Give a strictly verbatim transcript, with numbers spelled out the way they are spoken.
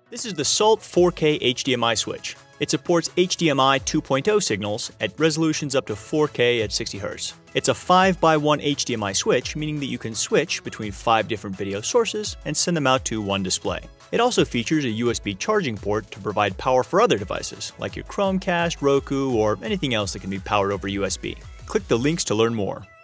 This is the SALT four K H D M I switch. It supports H D M I two point oh signals at resolutions up to four K at sixty hertz. It's a five by one H D M I switch, meaning that you can switch between five different video sources and send them out to one display. It also features a U S B charging port to provide power for other devices, like your Chromecast, Roku, or anything else that can be powered over U S B. Click the links to learn more.